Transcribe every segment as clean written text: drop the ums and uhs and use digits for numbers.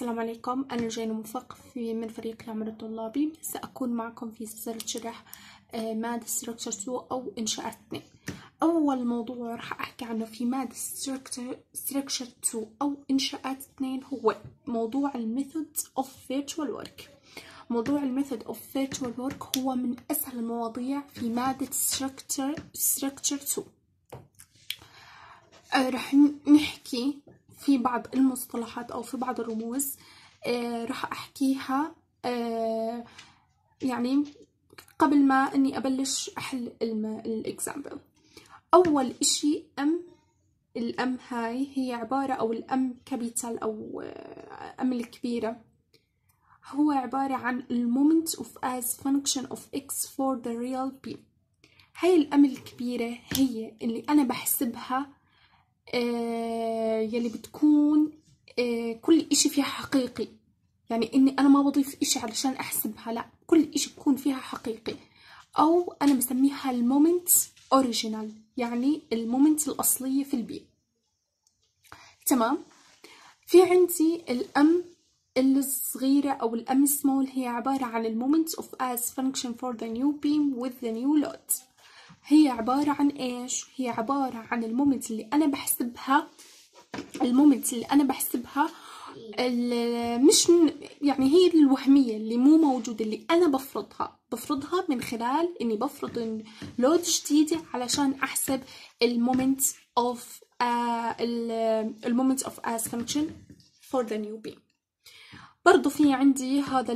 السلام عليكم. أنا جينا موفق من فريق العمل الطلابي. سأكون معكم في سلسلة شرح مادة Structure 2 أو إنشاءات 2. أول موضوع راح أحكي عنه في مادة Structure 2 أو إنشاءات 2 هو موضوع Method of Virtual Work. موضوع Method of Virtual Work هو من أسهل المواضيع في مادة Structure 2. راح نحكي في بعض المصطلحات أو في بعض الرموز راح أحكيها يعني قبل ما أني أبلش أحل الإكزامبل. أول إشي الأم هاي هي عبارة أو الأم كابيتال أو أم الكبيرة هو عبارة عن moment of as function of x for the real p. هاي الأم الكبيرة هي اللي أنا بحسبها يلي بتكون كل إشي فيها حقيقي، يعني إني أنا ما بضيف إشي علشان أحسبها، لا، كل إشي بكون فيها حقيقي، أو أنا بسميها المومنت أوريجينال، يعني المومنت الأصلية في البي. تمام. في عندي الأم الصغيرة أو الأم سمول هي عبارة عن المومنت of as function for the new beam with the new load. هي عبارة عن إيش؟ هي عبارة عن المومنت اللي أنا بحسبها، مش يعني هي الوهمية اللي مو موجودة، اللي أنا بفرضها من خلال إني بفرض لود جديدة علشان أحسب المومنت of as function for the new beam. برضو في عندي هذا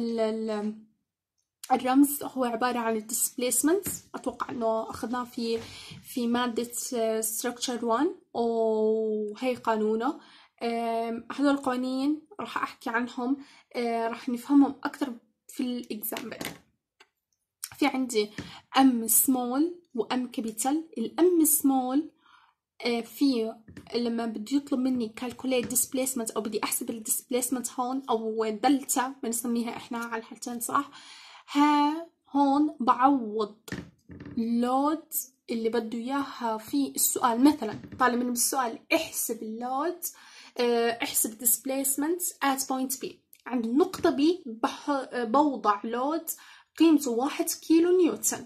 الرمز هو عبارة عن displacement. أتوقع أنه أخذناه في مادة structure 1 وهي قانونه. هذول القوانين راح أحكي عنهم، راح نفهمهم أكتر في الإكزامبل. في عندي أم سمول وأم كابيتال. الأم سمول في لما بدي يطلب مني calculate displacement أو بدي أحسب الديسبليسمنت هون أو دلتا بنسميها إحنا على الحالتين، صح؟ هون بعوض لود اللي بده إياها في السؤال. مثلا طالب مني بالسؤال احسب اللود، احسب displacement at point B. عند النقطة B بوضع لود قيمته 1 كيلو نيوتن.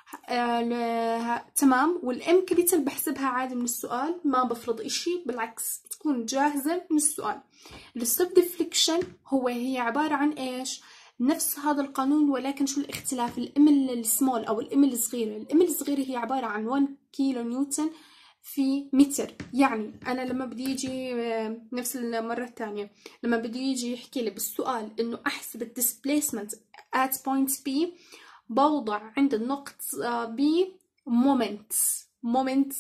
تمام. والام كابيتال بحسبها عادي من السؤال، ما بفرض اشي، بالعكس بتكون جاهزة من السؤال. الستوب ديفليكشن هي عبارة عن ايش؟ نفس هذا القانون، ولكن شو الاختلاف؟ الام السمول او الام الصغيرة. الام الصغيرة هي عبارة عن 1 كيلو نيوتن في متر. يعني انا لما بدي يجي نفس المرة الثانية، لما بدي يجي يحكي لي بالسؤال انه احسب الديسبليسمنت at point B، بوضع عند النقطة B مومنت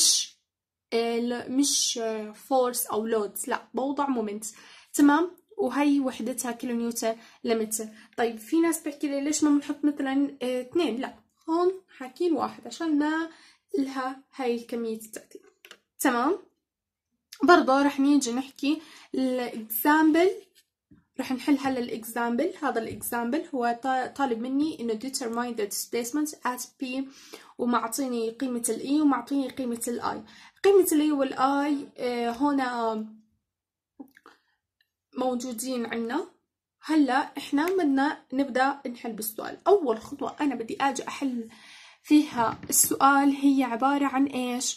مش فورس او لود، لا، بوضع مومنت. تمام. وهي وحدتها كيلو نيوتن لمتر. طيب في ناس بحكي لي ليش ما بنحط مثلا 2؟ لا، هون حاكين 1 عشان ما لها هاي الكمية التأثير. تمام. برضه رح نيجي نحكي الاكزامبل. رح نحل هلا الاكزامبل. هذا الاكزامبل هو طالب مني انه determine the displacement at P، ومعطيني قيمة ال E ومعطيني قيمة ال I. قيمة ال E وال I هنا موجودين عنا. هلا احنا بدنا نبدأ نحل بالسؤال. اول خطوة انا بدي اجي احل فيها السؤال هي عبارة عن ايش؟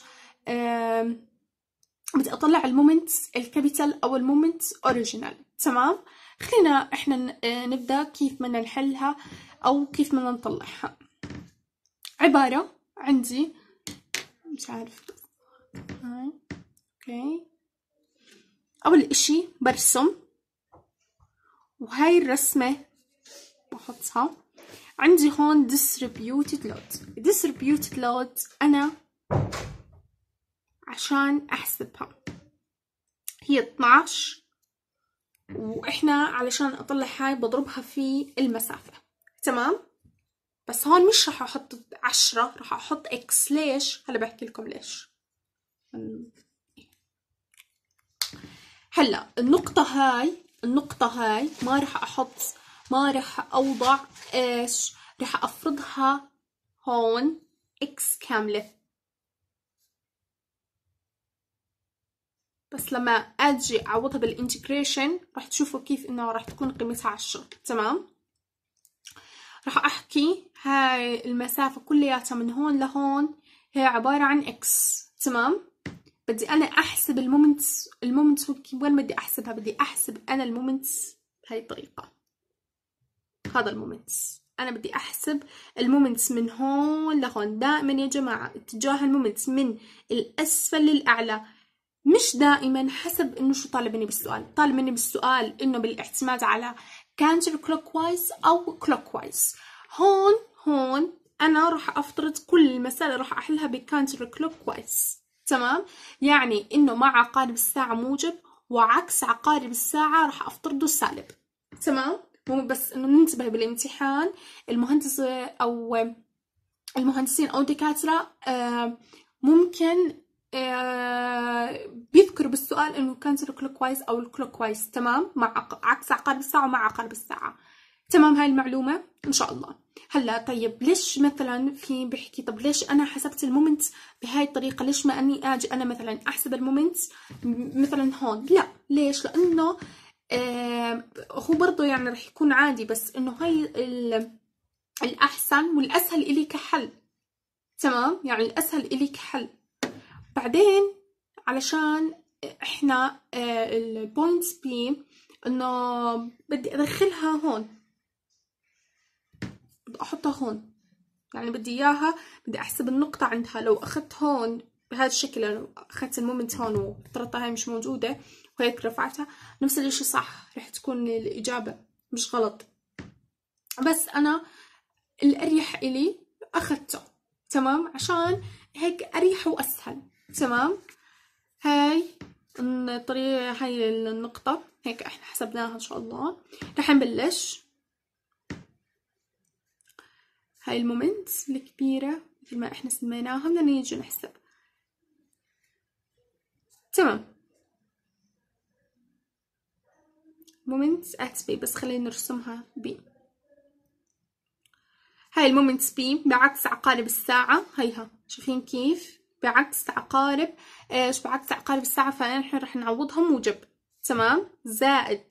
بدي اطلع المومنت الكابيتال او المومنت اوريجينال. تمام. خلينا احنا نبدأ كيف بدنا نحلها او كيف بدنا نطلعها. عبارة عندي مش عارف هاي. اوكي، اول اشي برسم، وهاي الرسمة بحطها عندي هون distributed load. انا عشان احسبها هي 12، واحنا علشان اطلع هاي بضربها في المسافة. تمام. بس هون مش رح احط 10، رح احط x. ليش؟ هلا بحكي لكم ليش. هلا النقطة هاي ما رح اوضع ايش، رح افرضها هون x كاملة. بس لما اجي اعوضها بالانتجريشن راح تشوفوا كيف انه راح تكون قيمتها 10. تمام. راح احكي هاي المسافة كلياتها من هون لهون هي عبارة عن اكس. تمام. بدي انا احسب المومنت وين بدي احسبها؟ بدي احسب انا المومنت بهاي الطريقة. هذا المومنت انا بدي احسب المومنت من هون لهون. دائما يا جماعة اتجاه المومنت من الاسفل للاعلى، مش دائما، حسب انه شو طالب مني بالسؤال. طالب مني بالسؤال انه بالاعتماد على كانتر كلوك وايز او كلوك وايز. هون انا راح افترض كل المسائل راح احلها بكانتر كلوك وايز. تمام. يعني انه مع عقارب الساعة موجب وعكس عقارب الساعة راح افترضه سالب. تمام. مو بس انه ننتبه بالامتحان المهندس او المهندسين او الدكاترة ممكن بيذكروا بالسؤال انه كانتر كلوك وايز او الكلوك وايز. تمام. مع عكس عقارب الساعة ومع عقارب الساعة. تمام. هاي المعلومة ان شاء الله. هلا طيب ليش مثلا في بحكي طب ليش انا حسبت المومنت بهاي الطريقة؟ ليش ما اني اجي انا مثلا احسب المومنت مثلا هون؟ لا، ليش؟ لانه هو برضو يعني رح يكون عادي، بس انه هاي الاحسن والاسهل الي كحل. تمام. يعني الاسهل الي كحل. بعدين علشان احنا البوينتس بي انه بدي ادخلها هون، بدي احطها هون، يعني بدي اياها، بدي احسب النقطة عندها. لو اخذت هون بهذا الشكل، لو اخذت المومنت هون وافترضتها هاي مش موجودة وهيك رفعتها، نفس الاشي صح، رح تكون الاجابة مش غلط. بس انا الاريح الي اخذته. تمام. عشان هيك اريح واسهل. تمام. هاي الطريقة، هاي النقطة هيك احنا حسبناها ان شاء الله. رح نبلش. هاي المومنت الكبيرة مثل ما احنا سميناها بدنا نيجي نحسب. تمام. مومنت ات بي، بس خلينا نرسمها بي. هاي المومنت بي بعكس عقارب الساعة. هيها شايفين كيف بعكس عقارب ايش؟ بعكس عقارب الساعة، فنحن رح نعوضها موجب. تمام. زائد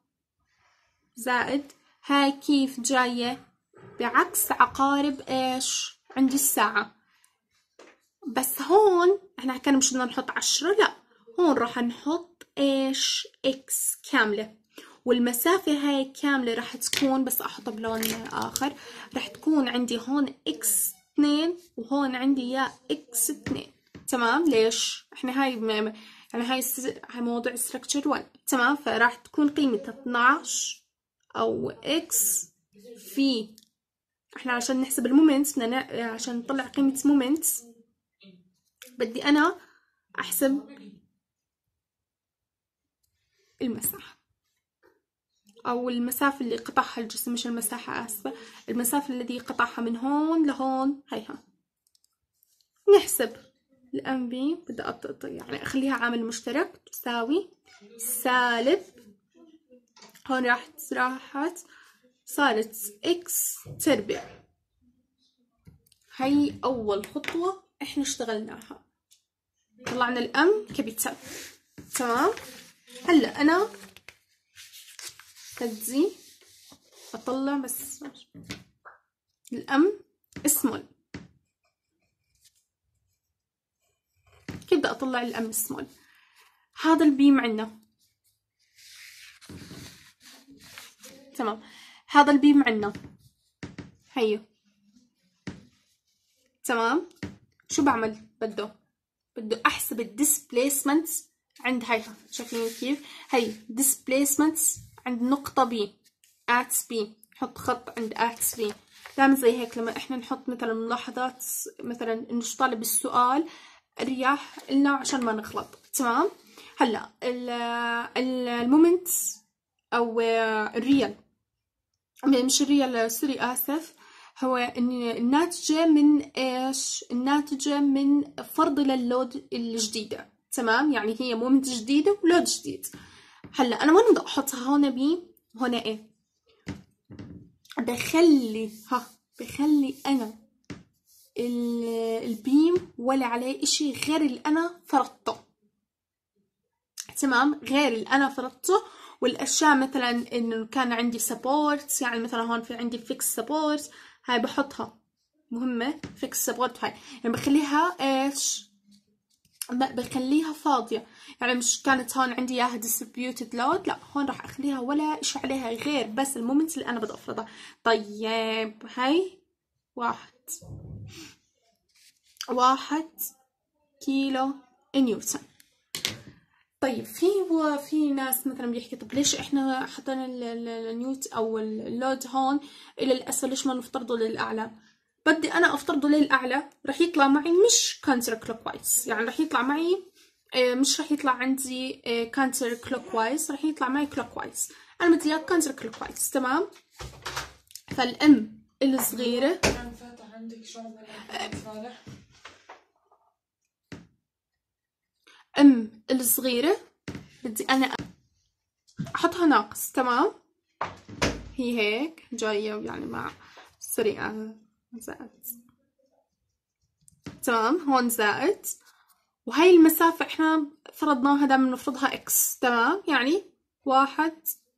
زائد هاي كيف جاية بعكس عقارب ايش عندي الساعة. بس هون احنا كان مش بدنا نحط 10، لا، هون راح نحط ايش؟ اكس كاملة. والمسافة هاي كاملة راح تكون، بس احطها بلون اخر، راح تكون عندي هون اكس 2 وهون عندي يا اكس 2. تمام. ليش؟ احنا هاي يعني هاي موضوع structure 1. تمام. فراح تكون قيمتها 12 او اكس في، احنا عشان نحسب المومنت عشان نطلع قيمة مومنت بدي انا احسب المساحة او المسافة اللي قطعها الجسم، مش المساحة، اسفة، المسافة الذي قطعها من هون لهون. هيها نحسب الام بي. بدي يعني اخليها عامل مشترك تساوي سالب، هون راحت صارت اكس تربيع. هي اول خطوة احنا اشتغلناها، طلعنا الام كابيتال. تمام. هلا انا بدي اطلع بس الام سمول. كيف بدي اطلع الام سمول؟ هذا البيم عنا. تمام. هذا البيم عنا. هيو. تمام. شو بعمل؟ بده احسب الديسبليسمنت عند هيها. شايفين كيف؟ هي ديسبليسمنت عند نقطة بي ات بي. نحط خط عند ات بي. دائما زي هيك لما احنا نحط مثلا ملاحظات مثلا انه شو طالب السؤال، اريح لنا عشان ما نغلط. تمام. هلا المومنت او الريال، مش الريال، سوري اسف، هو الناتجة من ايش؟ الناتجة من فرض للود الجديدة. تمام. يعني هي مومنت جديدة ولود جديد. هلا انا وين بدي احطها؟ هون بي، هون ايه؟ بخلي انا البيم ولا عليه اشي غير اللي انا فرضته. تمام، غير اللي انا فرضته. والاشياء مثلا انه كان عندي سبورت، يعني مثلا هون في عندي فيكس سبورت، هاي بحطها مهمة. فيكس سبورت هاي يعني بخليها ايش، بخليها فاضية. يعني مش كانت هون عندي اياها distributed load، لا هون راح اخليها ولا اشي عليها غير بس المومنت اللي انا بدي افرضها. طيب هاي 1 كيلو نيوتن. طيب في ناس مثلا بيحكي طب ليش احنا حطينا النيوت او اللود هون الى الاسفل، ليش ما نفترضه للاعلى؟ بدي انا افترضه للاعلى رح يطلع معي مش كانتر كلوك وايز، يعني رح يطلع معي مش رح يطلع عندي كانتر كلوك وايز، رح يطلع معي كلوك وايز. انا بدي اياه كانتر كلوك وايز. تمام، فالام الصغيره كان فاتح عندك شعب صالح. الصغيره بدي انا احطها ناقص. تمام، هي هيك جاية يعني مع سريعة زائد. تمام، هون زائد، وهي المسافة احنا فرضناها دائما نفرضها اكس. تمام، يعني 1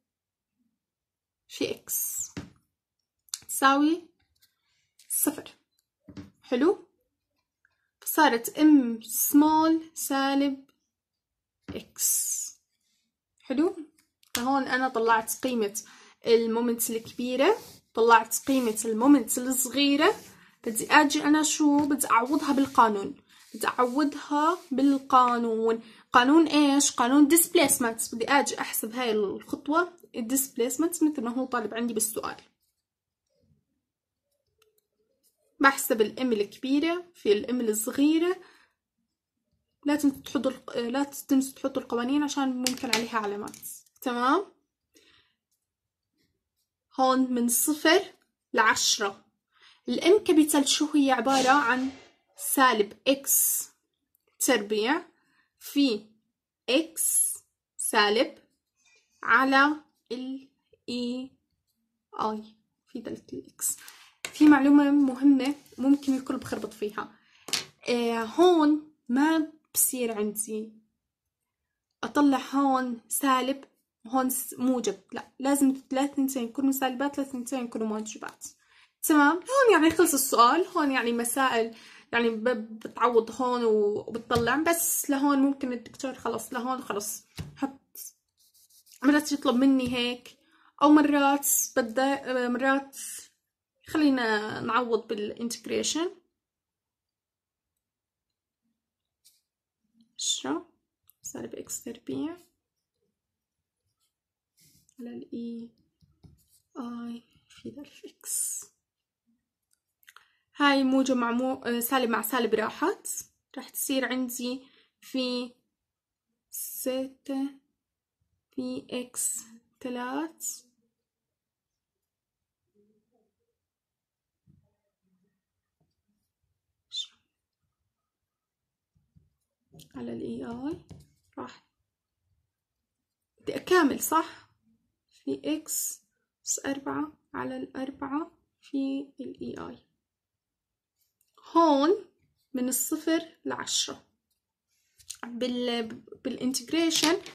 في اكس تساوي 0. حلو، فصارت ام سمول سالب اكس. حلو، فهون انا طلعت قيمة المومنت الكبيرة، طلعت قيمة المومنت الصغيرة. بدي اجي انا شو بدي اعوضها بالقانون، بدي اعوضها بالقانون. قانون ايش؟ قانون displacement. بدي اجي احسب هاي الخطوة displacement مثل ما هو طالب عندي بالسؤال. بحسب الام الكبيرة في الام الصغيرة. لا تنسوا تحطوا القوانين عشان ممكن عليها علامات. تمام، هون من 0 ل10. الام كابيتال شو هي؟ عبارة عن سالب اكس تربيع في اكس سالب على ال اي اي في دلتا الاكس. في معلومة مهمة ممكن الكل بخربط فيها. هون ما بصير عندي اطلع هون سالب هون موجب، لا لازم ثلاث يكونوا سالبات، ثلاث يكونوا موجبات. تمام، هون يعني خلص السؤال. هون يعني مسائل يعني بتعوض هون وبتطلع، بس لهون ممكن الدكتور خلص لهون خلص حط. مرات يطلب مني هيك، او مرات خلينا نعوض بالانتجريشن. 10 سالب اكس تربيع على الاي اي في دلتا اكس. هاي موجب مع سالب مع سالب راحت، راح تصير عندي في 6 في اكس 3 على الاي اي. راح بدي اكامل صح، في اكس 4 على 4 في الاي اي. هون من 0 ل10 بالانتجريشن